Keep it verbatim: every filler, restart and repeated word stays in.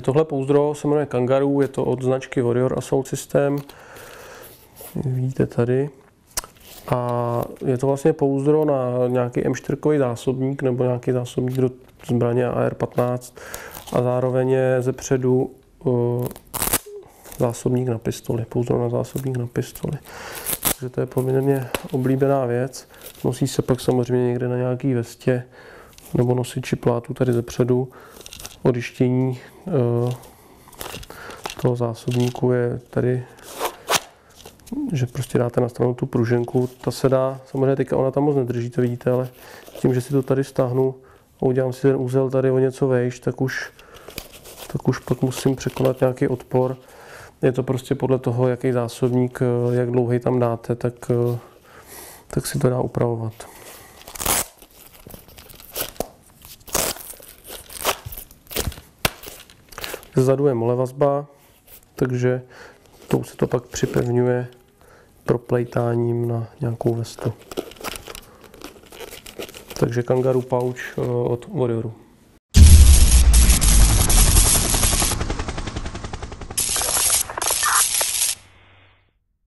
tohle pouzdro se jmenuje Kangaroo, je to od značky Warrior Assault System. Vidíte tady. A je to vlastně pouzdro na nějaký em čtyřkový zásobník nebo nějaký zásobník do zbraně á er patnáct a zároveň je zepředu uh, zásobník na pistoli, pouzdro na zásobník na pistoli. Takže to je poměrně oblíbená věc. Nosí se pak samozřejmě někde na nějaký vestě nebo nosiči plátu tady zepředu. Odjištění uh, toho zásobníku je tady, že prostě dáte na stranu tu pruženku. Ta se dá, samozřejmě teďka ona tam moc nedrží, to vidíte, ale tím, že si to tady stáhnu a udělám si ten úzel tady o něco vejš, tak už, tak už pak musím překonat nějaký odpor. Je to prostě podle toho, jaký zásobník, jak dlouhý tam dáte, tak, tak si to dá upravovat. Zezadu je molevazba, takže tou se to pak připevňuje proplejtáním na nějakou vestu. Takže Kangaroo pouch od Warrioru.